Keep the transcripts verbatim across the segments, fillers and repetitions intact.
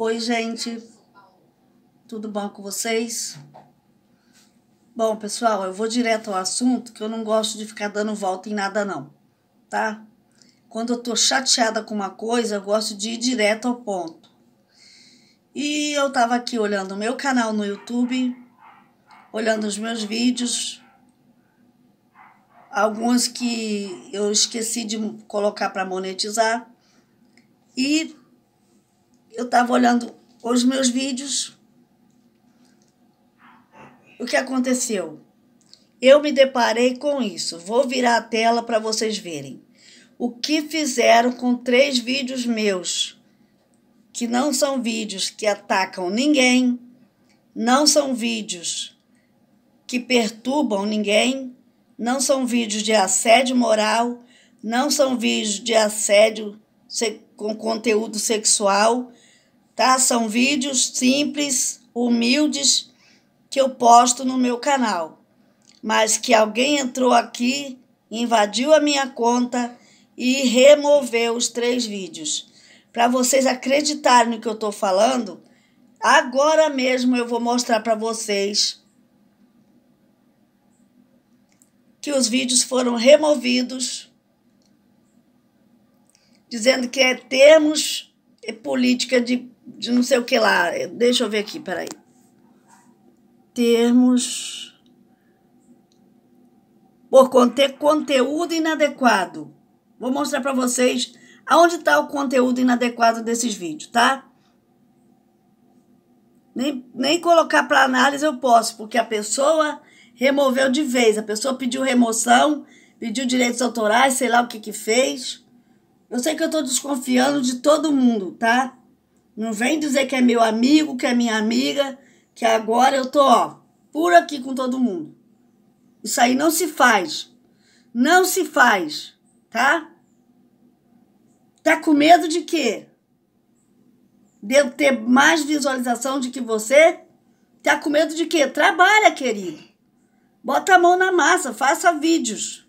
Oi, gente, tudo bom com vocês? Bom, pessoal, eu vou direto ao assunto, que eu não gosto de ficar dando volta em nada não, tá? Quando eu tô chateada com uma coisa, eu gosto de ir direto ao ponto. E eu tava aqui olhando o meu canal no YouTube, olhando os meus vídeos, alguns que eu esqueci de colocar para monetizar, e eu tava olhando os meus vídeos. O que aconteceu? Eu me deparei com isso. Vou virar a tela para vocês verem. O que fizeram com três vídeos meus, que não são vídeos que atacam ninguém, não são vídeos que perturbam ninguém, não são vídeos de assédio moral, não são vídeos de assédio com conteúdo sexual, tá? São vídeos simples, humildes, que eu posto no meu canal, mas que alguém entrou aqui, invadiu a minha conta e removeu os três vídeos. Para vocês acreditarem no que eu estou falando, agora mesmo eu vou mostrar para vocês que os vídeos foram removidos, dizendo que é termos e política de, de não sei o que lá. Deixa eu ver aqui, peraí. Termos por conter conteúdo inadequado. Vou mostrar para vocês aonde está o conteúdo inadequado desses vídeos, tá? Nem, nem colocar para análise eu posso, porque a pessoa removeu de vez. A pessoa pediu remoção, pediu direitos autorais, sei lá o que que fez. Eu sei que eu estou desconfiando de todo mundo, tá? Não vem dizer que é meu amigo, que é minha amiga, que agora eu tô, ó, por aqui com todo mundo. Isso aí não se faz. Não se faz, tá? Tá com medo de quê? De eu ter mais visualização do que você? Tá com medo de quê? Trabalha, querido. Bota a mão na massa, faça vídeos.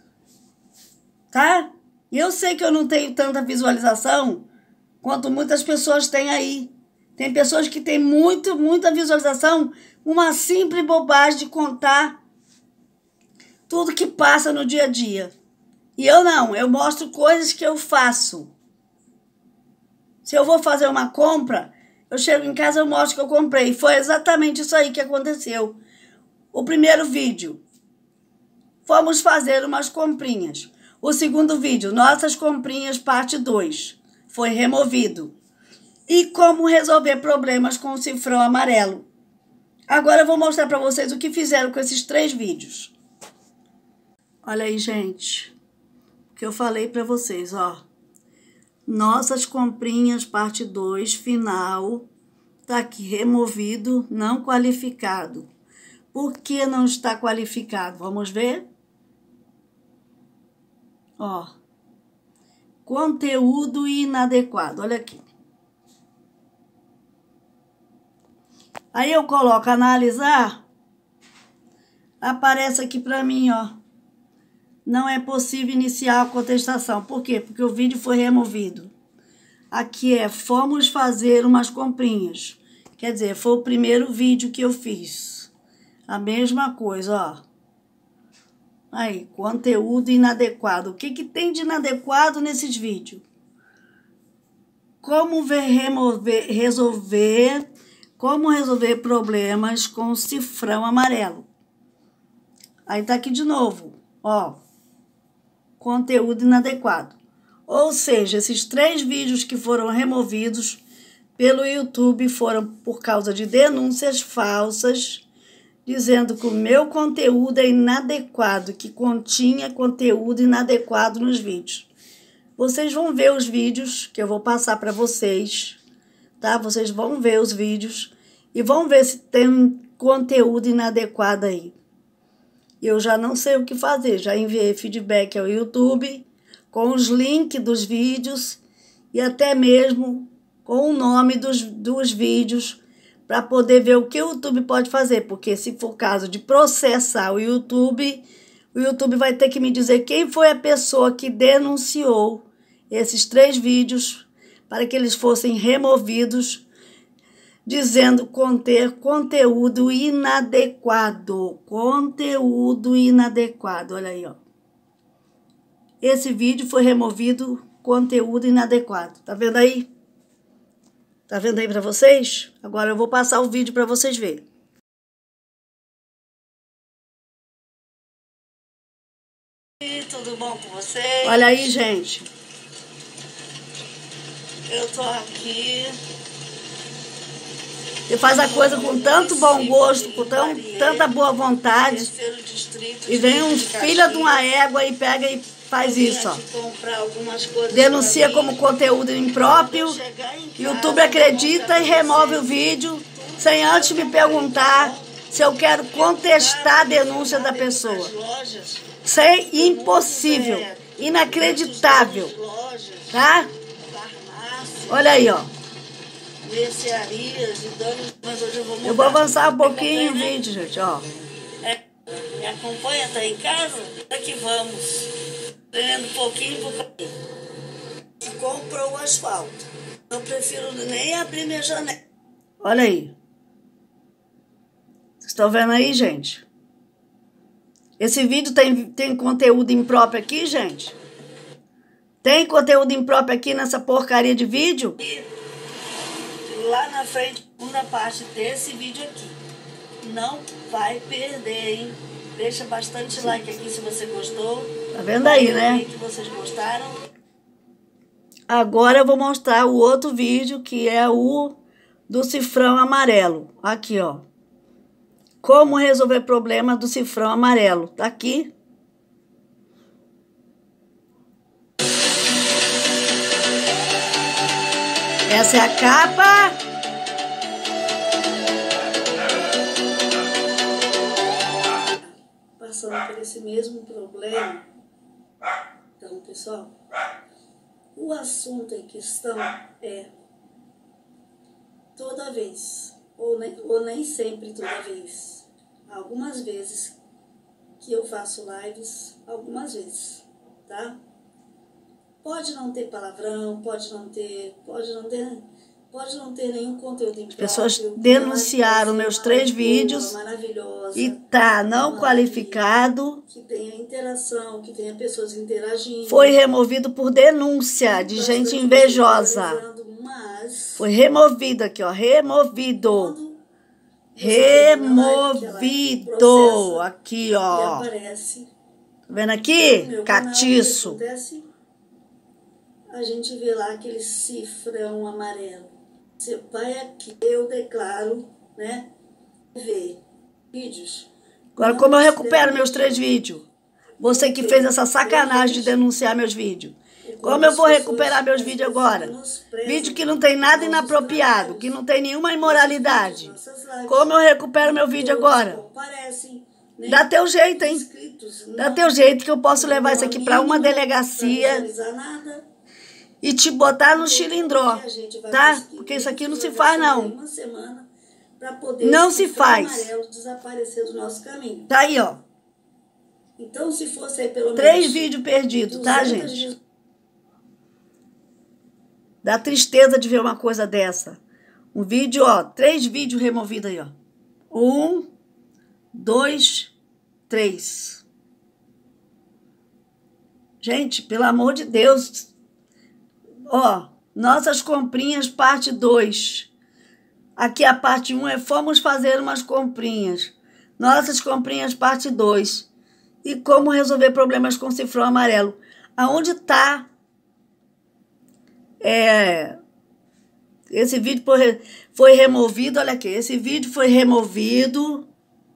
Tá? Eu sei que eu não tenho tanta visualização quanto muitas pessoas têm aí. Tem pessoas que têm muito, muita visualização, uma simples bobagem de contar tudo que passa no dia a dia. E eu não, eu mostro coisas que eu faço. Se eu vou fazer uma compra, eu chego em casa e eu mostro que eu comprei. Foi exatamente isso aí que aconteceu. O primeiro vídeo, fomos fazer umas comprinhas. O segundo vídeo, nossas comprinhas parte dois, foi removido. E como resolver problemas com o cifrão amarelo. Agora eu vou mostrar para vocês o que fizeram com esses três vídeos. Olha aí, gente. O que eu falei para vocês, ó. Nossas comprinhas, parte dois, final. Tá aqui, removido, não qualificado. Por que não está qualificado? Vamos ver? Ó. Conteúdo inadequado. Olha aqui. Aí eu coloco analisar, aparece aqui para mim, ó. Não é possível iniciar a contestação. Por quê? Porque o vídeo foi removido. Aqui é, fomos fazer umas comprinhas. Quer dizer, foi o primeiro vídeo que eu fiz. A mesma coisa, ó. Aí, conteúdo inadequado. O que que tem de inadequado nesses vídeos? Como ver, remover, resolver... Como resolver problemas com o cifrão amarelo. Aí tá aqui de novo, ó. Conteúdo inadequado. Ou seja, esses três vídeos que foram removidos pelo YouTube foram por causa de denúncias falsas, dizendo que o meu conteúdo é inadequado, que continha conteúdo inadequado nos vídeos. Vocês vão ver os vídeos que eu vou passar para vocês. Tá? Vocês vão ver os vídeos e vão ver se tem um conteúdo inadequado aí. Eu já não sei o que fazer, já enviei feedback ao YouTube com os links dos vídeos e até mesmo com o nome dos, dos vídeos para poder ver o que o YouTube pode fazer, porque se for caso de processar o YouTube, o YouTube vai ter que me dizer quem foi a pessoa que denunciou esses três vídeos para que eles fossem removidos dizendo conter conteúdo inadequado. Conteúdo inadequado. Olha aí, ó. Esse vídeo foi removido, conteúdo inadequado. Tá vendo aí? Tá vendo aí pra vocês? Agora eu vou passar o vídeo pra vocês verem. Tudo bom com vocês? Olha aí, gente. Eu tô aqui. Você faz a coisa com tanto bom gosto, com tão, tanta boa vontade. E vem um filho de uma égua e pega e faz isso, ó. Denuncia como conteúdo impróprio. YouTube acredita e remove o vídeo sem antes me perguntar se eu quero contestar a denúncia da pessoa. Isso é impossível, inacreditável, tá? Olha aí, ó. Mercearias e danos, mas hoje eu vou mudar. Eu vou avançar um pouquinho o vídeo, gente, ó. É, me acompanha, tá em casa? Aqui vamos. Treinando um pouquinho por pouquinho. Comprou o asfalto. Eu prefiro nem abrir minha janela. Olha aí. Vocês estão vendo aí, gente? Esse vídeo tem, tem conteúdo impróprio aqui, gente? Tem conteúdo impróprio aqui nessa porcaria de vídeo? E lá na frente, segunda parte desse vídeo aqui. Não vai perder, hein? Deixa bastante like aqui se você gostou. Tá vendo aí, né? Que vocês gostaram. Agora eu vou mostrar o outro vídeo, que é o do cifrão amarelo. Aqui, ó. Como resolver problema do cifrão amarelo. Tá aqui. Essa é a capa. Passando por esse mesmo problema. Então, pessoal, o assunto em questão é toda vez, ou nem, ou nem sempre toda vez, algumas vezes que eu faço lives, algumas vezes, tá? Pode não ter palavrão, pode não ter, pode não ter, pode não ter nenhum conteúdo impróprio. As pessoas denunciaram meus três vídeos e tá não uma qualificado. Que tenha interação, que tenha pessoas interagindo. Foi removido por denúncia de gente invejosa. Mas foi removido aqui, ó, removido. Removido aqui, ó. Aparece. Tá vendo aqui? Catiço. A gente vê lá aquele cifrão amarelo. Você vai aqui, eu declaro, né? Ver vídeos. Agora, como eu recupero meus três vídeos? Você que fez essa sacanagem de denunciar meus vídeos. Como eu vou recuperar meus vídeos agora? Vídeo que não tem nada inapropriado, que não tem nenhuma imoralidade. Como eu recupero meu vídeo agora? Dá teu jeito, hein? Dá teu jeito que eu posso levar isso aqui para uma delegacia e te botar no chilindró, tá? Porque isso aqui não se faz, não. Não se faz. Tá aí, ó. Então, se fosse aí pelo menos três vídeos perdidos, tá, gente? Dá tristeza de ver uma coisa dessa. Um vídeo, ó, três vídeos removidos aí, ó. Um, dois, três. Gente, pelo amor de Deus. Ó, nossas comprinhas, parte dois. Aqui a parte um é fomos fazer umas comprinhas. Nossas comprinhas, parte dois. E como resolver problemas com cifrão amarelo. Aonde tá? É, esse vídeo foi, foi removido, olha aqui. Esse vídeo foi removido.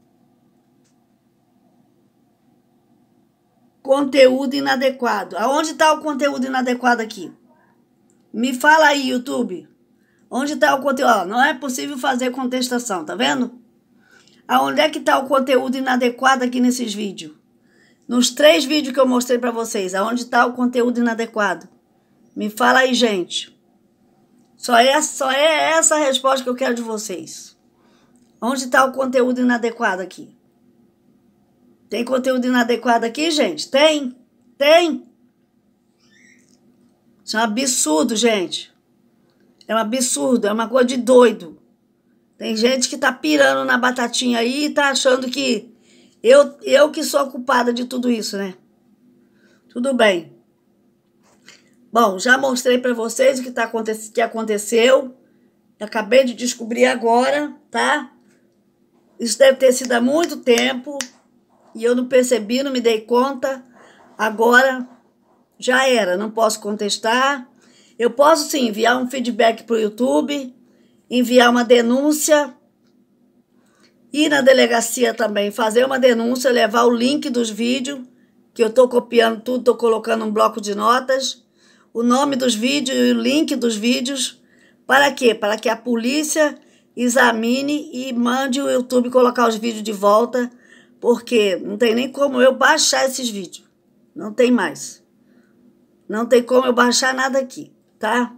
Conteúdo inadequado. Aonde tá o conteúdo inadequado aqui? Me fala aí, YouTube. Onde está o conteúdo? Ó, não é possível fazer contestação, tá vendo? Aonde é que está o conteúdo inadequado aqui nesses vídeos? Nos três vídeos que eu mostrei para vocês, aonde está o conteúdo inadequado? Me fala aí, gente. Só é, só é essa a resposta que eu quero de vocês. Onde está o conteúdo inadequado aqui? Tem conteúdo inadequado aqui, gente? Tem? Tem? Isso é um absurdo, gente. É um absurdo, é uma coisa de doido. Tem gente que tá pirando na batatinha aí e tá achando que eu, eu que sou a culpada de tudo isso, né? Tudo bem. Bom, já mostrei para vocês o que, tá, que aconteceu. Acabei de descobrir agora, tá? Isso deve ter sido há muito tempo e eu não percebi, não me dei conta. Agora já era, não posso contestar. Eu posso sim enviar um feedback para o YouTube, enviar uma denúncia, ir na delegacia também, fazer uma denúncia, levar o link dos vídeos, que eu estou copiando tudo, estou colocando um bloco de notas, o nome dos vídeos e o link dos vídeos. Para quê? Para que a polícia examine e mande o YouTube colocar os vídeos de volta, porque não tem nem como eu baixar esses vídeos. Não tem mais. Não tem como eu baixar nada aqui, tá?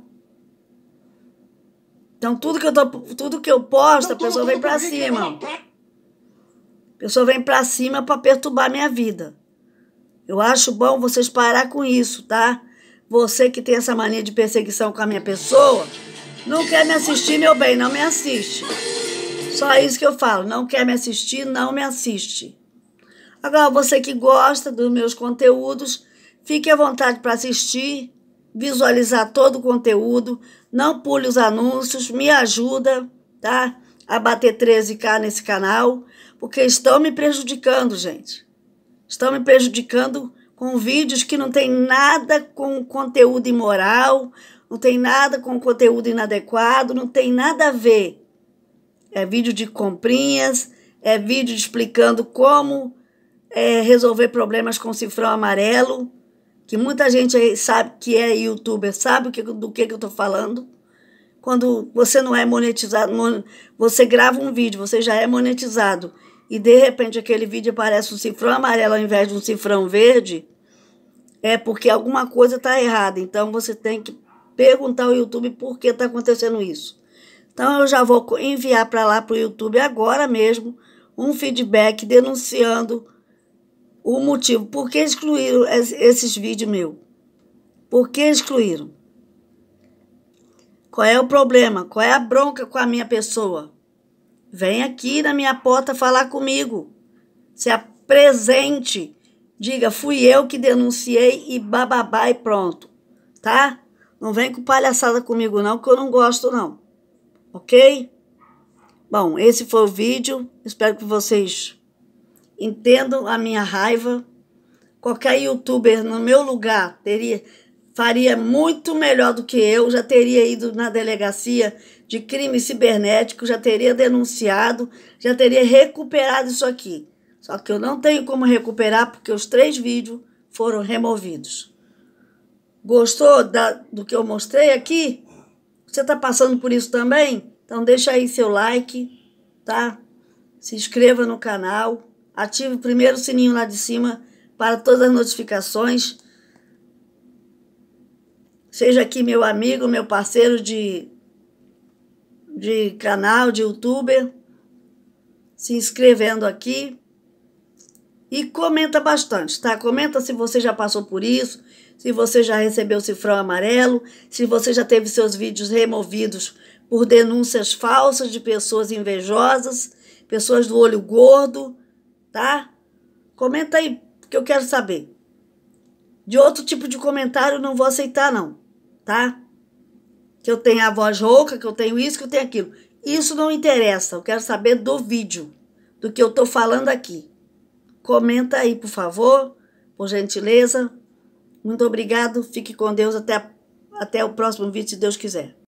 Então, tudo que eu, tô, tudo que eu posto, a pessoa vem pra cima. A pessoa vem pra cima pra perturbar minha vida. Eu acho bom vocês parar com isso, tá? Você que tem essa mania de perseguição com a minha pessoa, não quer me assistir, meu bem, não me assiste. Só isso que eu falo. Não quer me assistir, não me assiste. Agora, você que gosta dos meus conteúdos, fique à vontade para assistir, visualizar todo o conteúdo, não pule os anúncios, me ajuda, tá? A bater treze K nesse canal, porque estão me prejudicando, gente. Estão me prejudicando com vídeos que não tem nada com conteúdo imoral, não tem nada com conteúdo inadequado, não tem nada a ver. É vídeo de comprinhas, é vídeo explicando como é, resolver problemas com cifrão amarelo, que muita gente sabe que é youtuber, sabe do que, que eu estou falando. Quando você não é monetizado, você grava um vídeo, você já é monetizado, e de repente aquele vídeo aparece um cifrão amarelo ao invés de um cifrão verde, é porque alguma coisa está errada. Então você tem que perguntar ao YouTube por que está acontecendo isso. Então eu já vou enviar para lá para o YouTube agora mesmo um feedback denunciando o motivo. Por que excluíram esses vídeos meus? Por que excluíram? Qual é o problema? Qual é a bronca com a minha pessoa? Vem aqui na minha porta falar comigo. Se apresente. Diga, fui eu que denunciei e bababá e pronto. Tá? Não vem com palhaçada comigo não, que eu não gosto não. Ok? Bom, esse foi o vídeo. Espero que vocês entendam a minha raiva. Qualquer youtuber no meu lugar teria, faria muito melhor do que eu. Já teria ido na delegacia de crime cibernético, já teria denunciado, já teria recuperado isso aqui. Só que eu não tenho como recuperar porque os três vídeos foram removidos. Gostou da, do que eu mostrei aqui? Você está passando por isso também? Então deixa aí seu like, tá? Se inscreva no canal, ative o primeiro sininho lá de cima para todas as notificações. Seja aqui meu amigo, meu parceiro de, de canal, de youtuber, se inscrevendo aqui. E comenta bastante, tá? Comenta se você já passou por isso, se você já recebeu o cifrão amarelo, se você já teve seus vídeos removidos por denúncias falsas de pessoas invejosas, pessoas do olho gordo, tá? Comenta aí, que eu quero saber. De outro tipo de comentário eu não vou aceitar não, tá? Que eu tenho a voz rouca, que eu tenho isso, que eu tenho aquilo. Isso não interessa, eu quero saber do vídeo, do que eu tô falando aqui. Comenta aí, por favor, por gentileza. Muito obrigado, fique com Deus, até, até o próximo vídeo, se Deus quiser.